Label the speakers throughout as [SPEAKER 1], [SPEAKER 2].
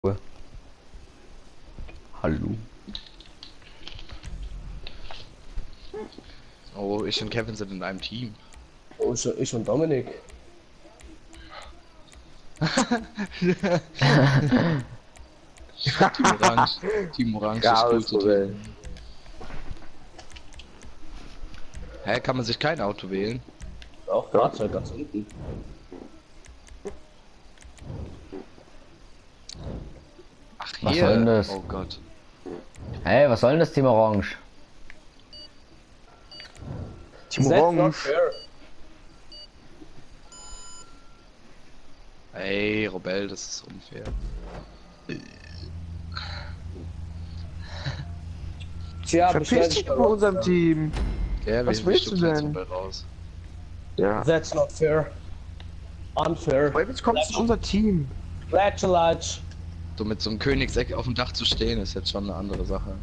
[SPEAKER 1] Hallo.
[SPEAKER 2] Oh, ich und Kevin sind in einem Team.
[SPEAKER 3] Oh, ich und Dominik.
[SPEAKER 2] Team Orange. Team Orange ist
[SPEAKER 1] Chaos,
[SPEAKER 2] gute
[SPEAKER 1] Rebell.
[SPEAKER 2] Team. Hä, kann man sich kein Auto wählen?
[SPEAKER 3] Auch Fahrzeug ganz unten.
[SPEAKER 2] Ach,
[SPEAKER 1] Was
[SPEAKER 2] hier.
[SPEAKER 1] soll denn das?
[SPEAKER 2] Oh Gott.
[SPEAKER 1] Hey, was soll denn das Team Orange?
[SPEAKER 3] Team Orange.
[SPEAKER 2] Ey, Robel, das ist unfair.
[SPEAKER 3] Tja,
[SPEAKER 4] Verpiss dich bei unserem Team.
[SPEAKER 2] Ja,
[SPEAKER 4] Was willst du denn?
[SPEAKER 2] Robel raus.
[SPEAKER 4] Ja.
[SPEAKER 3] That's not fair. Unfair.
[SPEAKER 4] Aber jetzt kommst du in unser Team.
[SPEAKER 3] Congratulations.
[SPEAKER 2] So mit so einem Königseck auf dem Dach zu stehen, ist jetzt schon eine andere Sache.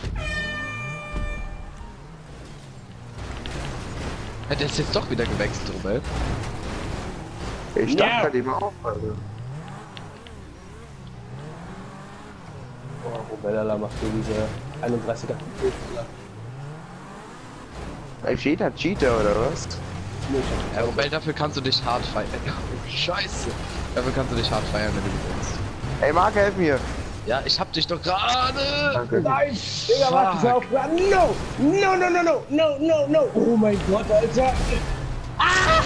[SPEAKER 2] Ja, der ist jetzt doch wieder gewechselt, Robel.
[SPEAKER 4] Ich dachte halt eben auch, Alter.
[SPEAKER 3] Oh, Robella macht hier diese 31er.
[SPEAKER 4] Ey, jeder Cheater oder was?
[SPEAKER 2] Ja, Robel, dafür kannst du dich hart feiern. Scheiße. Dafür kannst du dich hart feiern, wenn du gewinnst.
[SPEAKER 4] Ey, Marc, helf mir.
[SPEAKER 2] Ja, ich hab dich doch gerade.
[SPEAKER 4] Danke.
[SPEAKER 3] Nein! Digga, warte auf! No! No, no, no, no! No, no, no! Oh mein Gott, Alter! Ah!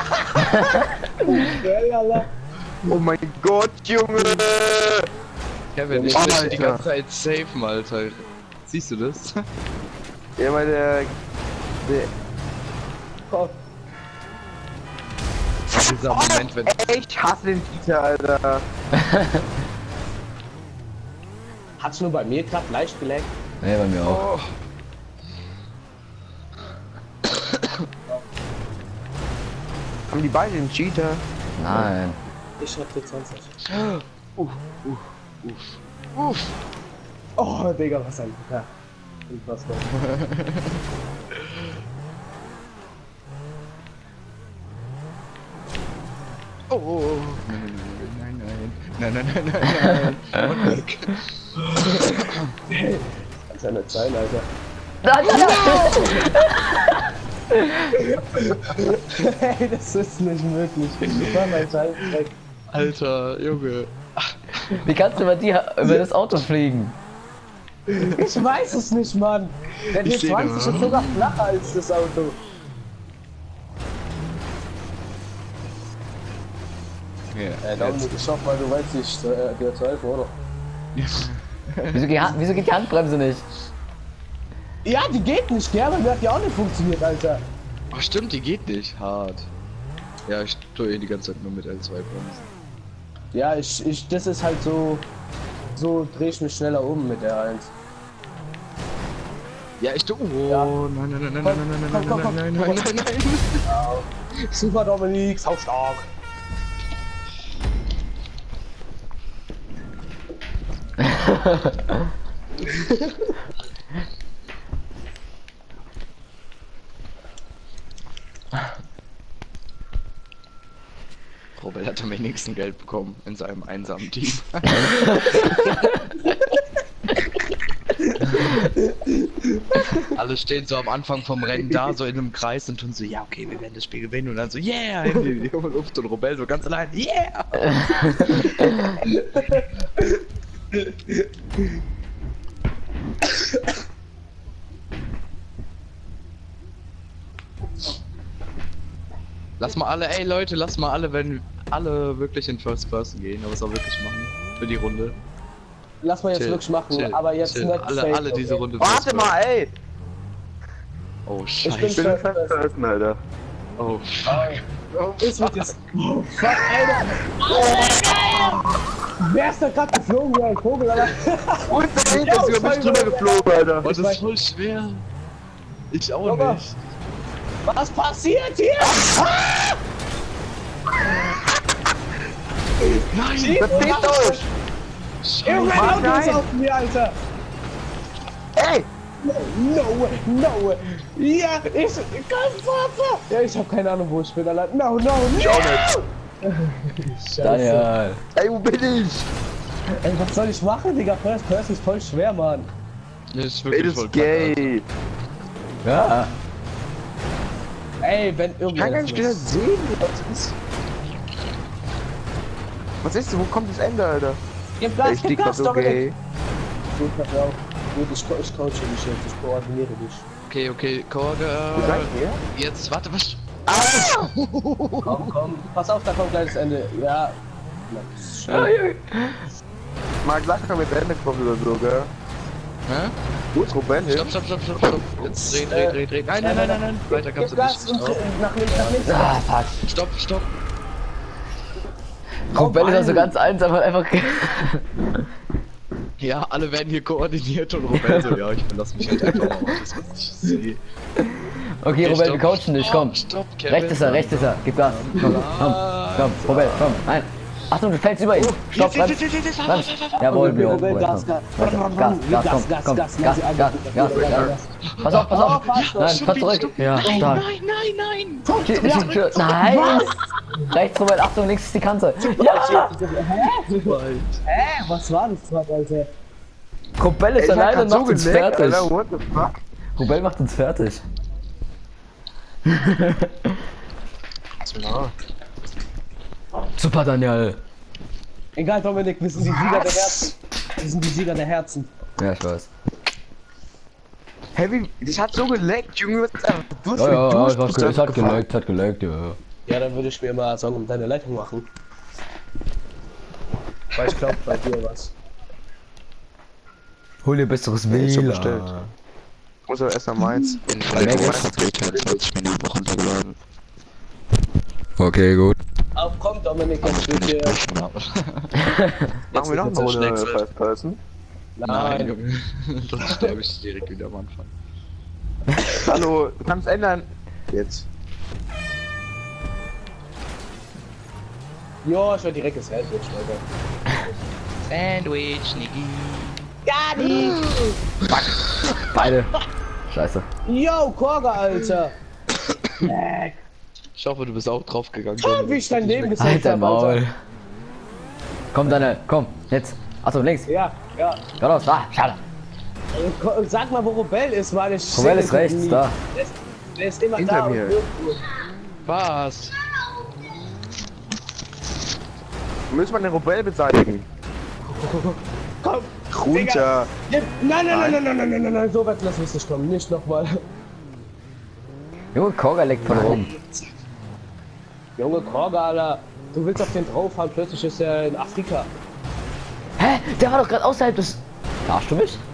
[SPEAKER 3] Robella.
[SPEAKER 4] Oh mein Gott, Junge!
[SPEAKER 2] Kevin, ich
[SPEAKER 4] Oh,
[SPEAKER 2] will dich
[SPEAKER 4] Alter.
[SPEAKER 2] die ganze Zeit safen, Alter. Siehst du das?
[SPEAKER 4] Ja, weil der
[SPEAKER 3] Oh,
[SPEAKER 2] Dieser Moment, wenn...
[SPEAKER 4] Ey, ich hasse den Cheater, Alter.
[SPEAKER 3] hat's nur bei mir gerade leicht geleckt?
[SPEAKER 1] Ne, bei mir auch.
[SPEAKER 2] Oh.
[SPEAKER 4] Haben die beide den Cheater?
[SPEAKER 1] Nein.
[SPEAKER 3] Ich hab jetzt 20.
[SPEAKER 2] Uff.
[SPEAKER 3] Oh, Digga, was ein Gucker. Unfassbar.
[SPEAKER 2] Oh. Nein. Und weg.
[SPEAKER 3] Kann's ja nicht sein, Alter.
[SPEAKER 1] Nein,
[SPEAKER 3] Hey, das ist nicht möglich. Ich war mein Scheiß weg.
[SPEAKER 2] Alter, Junge.
[SPEAKER 1] Wie kannst du über das Auto fliegen?
[SPEAKER 3] Ich weiß es nicht, Mann. Der
[SPEAKER 2] Ich seh
[SPEAKER 3] D20
[SPEAKER 2] das.
[SPEAKER 3] ist sogar flacher als das Auto. Dominik, ich hoffe mal, du weißt nicht, der 12, oder?
[SPEAKER 1] Wieso geht die Handbremse nicht?
[SPEAKER 3] Ja, die geht nicht, gell? Die hat ja auch nicht funktioniert, Alter.
[SPEAKER 2] Oh, stimmt, die geht nicht. Hart. Ja, ich tue die ganze Zeit nur mit L2 bremsen.
[SPEAKER 3] Ja, das ist halt so dreh ich mich schneller um mit der 1.
[SPEAKER 2] Ja, ich tue. Oh,
[SPEAKER 3] Ja.
[SPEAKER 2] Nein.
[SPEAKER 3] Super Dominik, sau stark.
[SPEAKER 2] Robert hat am wenigsten Geld bekommen in seinem einsamen Team. Alle stehen so am Anfang vom Rennen da, so in einem Kreis und tun so, ja okay, wir werden das Spiel gewinnen und dann so, yeah, in die Luft und Robert so ganz allein, yeah! Lass mal alle, ey Leute, lass mal alle, wenn alle wirklich in First Person gehen, aber es auch wirklich machen für die Runde.
[SPEAKER 3] Lass mal jetzt
[SPEAKER 2] Chill,
[SPEAKER 3] wirklich machen,
[SPEAKER 2] chill,
[SPEAKER 3] aber jetzt
[SPEAKER 2] chill.
[SPEAKER 3] nicht
[SPEAKER 2] Alle,
[SPEAKER 3] safe,
[SPEAKER 2] alle diese
[SPEAKER 3] okay?
[SPEAKER 2] Runde.
[SPEAKER 4] Warte
[SPEAKER 2] First
[SPEAKER 4] mal, ey!
[SPEAKER 2] Oh
[SPEAKER 3] Ich bin
[SPEAKER 2] Scheiße.
[SPEAKER 4] Ich bin
[SPEAKER 3] First
[SPEAKER 4] First Person, Alter.
[SPEAKER 2] Oh fuck.
[SPEAKER 3] Ist wird jetzt. Oh fuck, Alter! Wer ist da gerade geflogen wie ein Vogel, Alter?
[SPEAKER 4] Und der Hint ist über mich drüber geflogen, Alter.
[SPEAKER 2] Oh, das ist voll schwer. Ich auch
[SPEAKER 3] Junge.
[SPEAKER 2] nicht.
[SPEAKER 3] Was passiert hier?
[SPEAKER 2] Nein!
[SPEAKER 4] Verpisst euch!
[SPEAKER 3] Irgendein
[SPEAKER 4] Mann,
[SPEAKER 3] Auto ist
[SPEAKER 4] nein.
[SPEAKER 3] auf mir, Alter!
[SPEAKER 4] Ey!
[SPEAKER 3] No way! Ja, ich kann Vater! Ja, ich hab keine Ahnung, wo ich bin, Alter. No!
[SPEAKER 4] Ich auch nicht.
[SPEAKER 3] Scheiße.
[SPEAKER 1] Daniel.
[SPEAKER 4] Ey, wo bin ich?
[SPEAKER 3] Ey, was soll ich machen, Digga? First Person ist voll schwer, Mann.
[SPEAKER 2] Das ist
[SPEAKER 4] Ey,
[SPEAKER 2] wirklich
[SPEAKER 4] das
[SPEAKER 2] voll
[SPEAKER 4] ist
[SPEAKER 2] kacke,
[SPEAKER 4] gay.
[SPEAKER 1] Ja.
[SPEAKER 3] Ey, wenn
[SPEAKER 4] Ich kann
[SPEAKER 3] irgendwer
[SPEAKER 4] gar nicht wieder sehen, was ist denn? Wo kommt das Ende, Alter?
[SPEAKER 3] Gib Gas,
[SPEAKER 4] Ich
[SPEAKER 3] gib
[SPEAKER 4] lieg grad
[SPEAKER 3] Gas,
[SPEAKER 4] so
[SPEAKER 3] Dominik.
[SPEAKER 4] gay.
[SPEAKER 3] Gut, pass auf. Gut, ich coache dich jetzt, ich koordiniere dich.
[SPEAKER 2] Okay, Korge.
[SPEAKER 4] Wo seid ihr?
[SPEAKER 2] Jetzt, warte, was?
[SPEAKER 3] Komm, pass auf, da kommt gleich das Ende. Ja. Na, das ist schön.
[SPEAKER 4] Mal sag mal, mit Ende kommt oder so, gell?
[SPEAKER 2] Hä?
[SPEAKER 4] Wo ist Ruben hin?
[SPEAKER 2] Stopp. Jetzt dreh. Nein. Weiter kannst
[SPEAKER 3] Gib
[SPEAKER 2] du
[SPEAKER 3] Gas
[SPEAKER 2] nicht.
[SPEAKER 3] und nach links, nach links.
[SPEAKER 1] Ah, fuck.
[SPEAKER 2] Stopp.
[SPEAKER 1] Ruben ist also ganz einsam, hat einfach.
[SPEAKER 2] Ja, alle werden hier koordiniert und Robert so, ja, ich verlasse mich halt einfach mal auf das, was ich sehe.
[SPEAKER 1] Okay, Ruben, wir coachen dich, komm.
[SPEAKER 2] Stopp, Kevin.
[SPEAKER 1] Rechts ist er, gib Gas. Komm, Ruben, komm, nein. Achtung, du fällst über ihn. Stopp, bremst. Jawohl, Björn.
[SPEAKER 3] Ruben, Gas.
[SPEAKER 1] Pass auf. Nein, fahr zurück. Ja, stark.
[SPEAKER 2] Nein.
[SPEAKER 1] Nein. Rechts, Robert, Achtung, links ist die Kante. Ja!
[SPEAKER 3] Hä? Was war das gerade, Alter?
[SPEAKER 1] Ruben ist
[SPEAKER 4] Ich hab
[SPEAKER 1] alleine
[SPEAKER 4] grad
[SPEAKER 1] und
[SPEAKER 4] so
[SPEAKER 1] macht uns
[SPEAKER 4] geleckt,
[SPEAKER 1] fertig.
[SPEAKER 4] Alter, what the fuck?
[SPEAKER 1] Ruben macht uns fertig.
[SPEAKER 4] Ja.
[SPEAKER 1] Super, Daniel.
[SPEAKER 3] Egal, Dominik, wir sind die Sieger der Herzen. Wir sind die Sieger der Herzen.
[SPEAKER 1] Ja, ich weiß.
[SPEAKER 4] Hey, wie, das hat so geleckt, Junge. Du hast
[SPEAKER 1] Ja,
[SPEAKER 4] geduscht,
[SPEAKER 1] es hat geleckt, ja.
[SPEAKER 3] Ja, dann würde ich mir mal Sorgen um deine Leitung machen. Weil ich glaube bei dir was.
[SPEAKER 1] Hol dir besseres
[SPEAKER 4] ist schon
[SPEAKER 1] WLAN.
[SPEAKER 4] bestellt. Muss aber erst nach Mainz.
[SPEAKER 2] In
[SPEAKER 1] Vergangenheit
[SPEAKER 2] 20 Minuten runtergeladen.
[SPEAKER 1] Okay, gut.
[SPEAKER 3] Auf, komm Dominik, jetzt wird hier...
[SPEAKER 4] Machen wir noch eine Runde
[SPEAKER 2] Schnecks wird.
[SPEAKER 4] First Person?
[SPEAKER 2] Nein, Junge. Sonst sterbe ich direkt wieder am Anfang.
[SPEAKER 4] Hallo, du kannst ändern. Jetzt.
[SPEAKER 3] Jo, ich werde direkt das Sandwich, Alter.
[SPEAKER 2] Sandwich, Niggi.
[SPEAKER 3] Gar nicht!
[SPEAKER 1] Beide. Scheiße.
[SPEAKER 3] Yo, Korga, Alter!
[SPEAKER 2] Ich hoffe, du bist auch draufgegangen.
[SPEAKER 3] Ah, wie ich dein Leben gesagt
[SPEAKER 1] Alter
[SPEAKER 3] habe,
[SPEAKER 1] Maul.
[SPEAKER 3] Alter.
[SPEAKER 1] Komm, Daniel, komm, jetzt. Achtung, links.
[SPEAKER 3] Ja.
[SPEAKER 1] Geradeaus, da, schade.
[SPEAKER 3] Sag mal, wo Robel ist, weil ich...
[SPEAKER 1] Robel ist rechts, da.
[SPEAKER 3] Der ist immer
[SPEAKER 4] Hinter
[SPEAKER 3] da
[SPEAKER 4] mir.
[SPEAKER 3] und irgendwo.
[SPEAKER 2] Was?
[SPEAKER 4] Müssen wir den Rebell beseitigen?
[SPEAKER 3] Komm!
[SPEAKER 4] Runter!
[SPEAKER 3] Nein, so weit lass mich nicht kommen, nicht nochmal.
[SPEAKER 1] Junge, Korga leckt von oben.
[SPEAKER 3] Junge Korga, Alter, du willst auf den drauffahren, plötzlich ist er in Afrika.
[SPEAKER 1] Hä? Der war doch gerade außerhalb des... Verarschst du mich?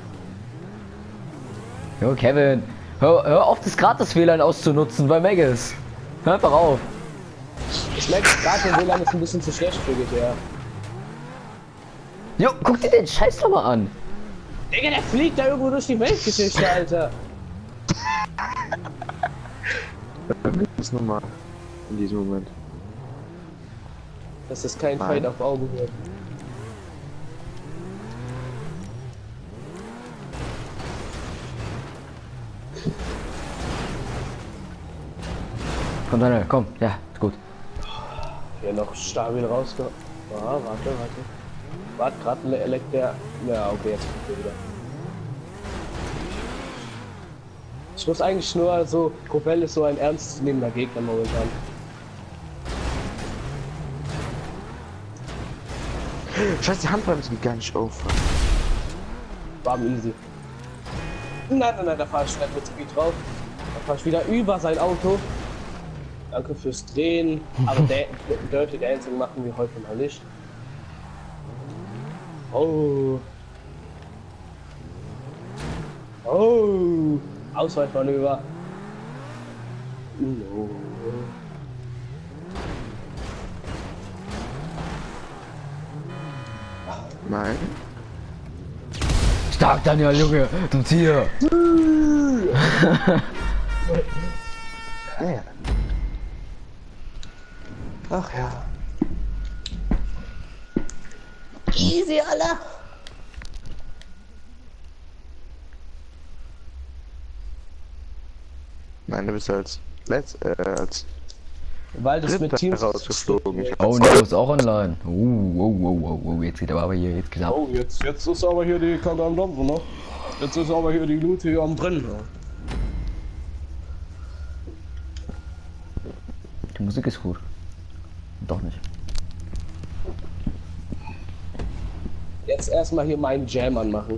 [SPEAKER 1] Junge, Kevin, hör auf, das Gratis-WLAN auszunutzen bei Megas. Hör einfach auf.
[SPEAKER 3] Ich merke gerade, der WLAN ist ein bisschen zu schlecht für GTA.
[SPEAKER 1] Jo, guck dir den Scheiß doch mal an.
[SPEAKER 3] Digga, der fliegt da irgendwo durch die Weltgeschichte, Alter.
[SPEAKER 4] Das nochmal. In diesem Moment.
[SPEAKER 3] Das ist kein
[SPEAKER 4] Nein.
[SPEAKER 3] Fight auf Augenhöhe.
[SPEAKER 1] Komm, Daniel, komm. Ja, ist gut.
[SPEAKER 3] Hier noch stabil rausge... Ah, warte. Warte, gerade leckt der... Ja, okay, jetzt kommt er wieder. Ich muss eigentlich nur so... Kobel ist so ein ernstzunehmender Gegner momentan.
[SPEAKER 4] Scheiße, die Handbremse geht gar nicht auf.
[SPEAKER 3] War easy. Nein, da fahre ich schnell mit Speed drauf. Da fahre ich wieder über sein Auto. Danke fürs Drehen. Aber Dirty Dancing machen wir heute mal nicht. Oh. Ausweichmanöver. No.
[SPEAKER 4] Nein.
[SPEAKER 1] Stark, Daniel, Junge, du Tier.
[SPEAKER 4] Ja. Ach ja.
[SPEAKER 3] Easy, Alter.
[SPEAKER 4] Nein, du bist als
[SPEAKER 3] Weil das mit Teams
[SPEAKER 4] rausgeflogen.
[SPEAKER 1] Oh, Nico ist auch online. Jetzt geht aber hier, jetzt geht's ab.
[SPEAKER 3] Oh, jetzt ist aber hier die Kacke am Dampfen, ne? Jetzt ist aber hier die Loot hier am Brennen. Ne?
[SPEAKER 1] Die Musik ist gut. Doch nicht.
[SPEAKER 3] Jetzt erstmal hier meinen Jam anmachen.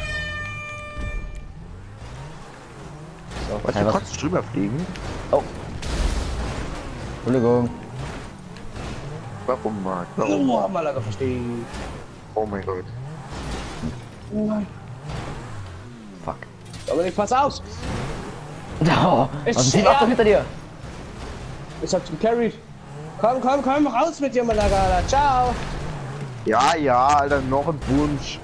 [SPEAKER 4] Was,
[SPEAKER 1] Hey,
[SPEAKER 4] du
[SPEAKER 1] was?
[SPEAKER 4] kannst drüber fliegen?
[SPEAKER 1] Oh. Entschuldigung.
[SPEAKER 4] Warum, Marc? Warum?
[SPEAKER 3] Oh, Malaga, verstehe.
[SPEAKER 4] Oh mein Gott.
[SPEAKER 1] Fuck.
[SPEAKER 3] Dominik, pass auf!
[SPEAKER 1] Oh,
[SPEAKER 3] Ich
[SPEAKER 1] was ist die
[SPEAKER 3] sterb.
[SPEAKER 1] Waffe hinter dir?
[SPEAKER 3] Ich hab's gecarried. Komm, raus mit dir, Malaga. Ciao!
[SPEAKER 4] Ja, Alter, noch ein Wunsch.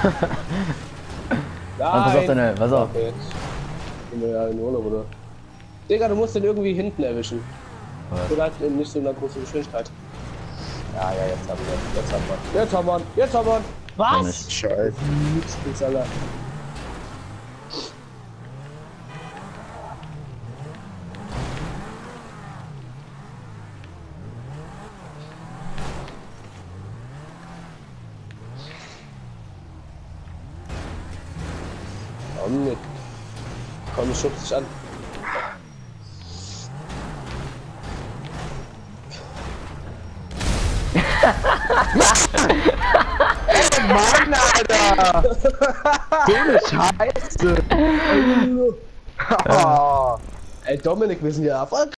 [SPEAKER 1] Pass auf deine, pass auf.
[SPEAKER 3] Okay, jetzt sind wir ja in Urlaub, oder? Digga, du musst den irgendwie hinten erwischen.
[SPEAKER 1] Was?
[SPEAKER 3] Vielleicht in nicht so einer großen Geschwindigkeit. Ja, jetzt haben wir. Jetzt haben wir.
[SPEAKER 1] Ja,
[SPEAKER 3] Was?
[SPEAKER 1] nicht.
[SPEAKER 4] Scheiße.
[SPEAKER 3] Nix, Alter. Komm mit. Komm, schub dich an.
[SPEAKER 4] Mann, Alter! So eine Scheiße! Oh.
[SPEAKER 3] Ey, Dominik, wir sind ja erfolgreich.